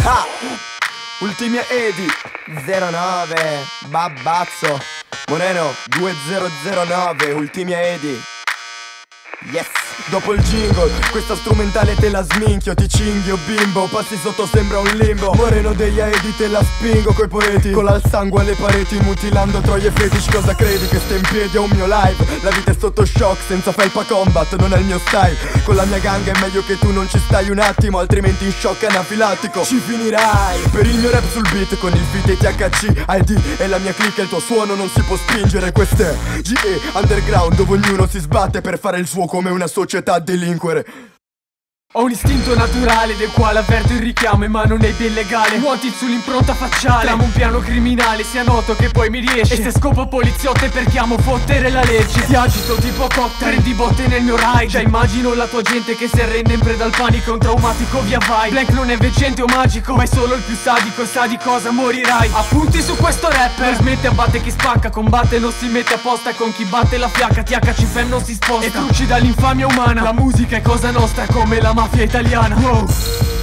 Ah, ultimi Edi 09 Babbazzo Moreno 2009 ultimi Edi. Yes. Dopo il jingle, questa strumentale te la sminchio, ti cinghio bimbo, passi sotto sembra un limbo. Moreno degli Aedi te la spingo coi poeti, cola il sangue alle pareti, mutilando troie fetici. Cosa credi che sta in piedi a un mio live? La vita è sotto shock, senza felpa combat, non è il mio style. Con la mia gang è meglio che tu non ci stai un attimo, altrimenti in shock anafilattico ci finirai. Per il mio rap sul beat, con il feat e THC ID e la mia click, il tuo suono non si può spingere. Queste GE underground, dove ognuno si sbatte per fare il suo come una società a delinquere. Ho un istinto naturale del quale avverto il richiamo in mano nei bien legale. Nuoti sull'impronta facciale, tramo un piano criminale, sia noto che poi mi riesce. E se scopo poliziotte perché amo fottere la legge. Ti agito tipo cocktail, prendi botte nel mio ride. Già immagino la tua gente che si arrende in preda al panico. Un traumatico via vai. Blank non è veggente o magico, ma è solo il più sadico. E sa di cosa morirai. Appunti su questo rapper, smette, abbatte chi spacca, combatte, non si mette apposta. Con chi batte la fiacca, THC fem non si sposta. E trucci dall'infamia umana, la musica è cosa nostra come la mafia italiana. Wow.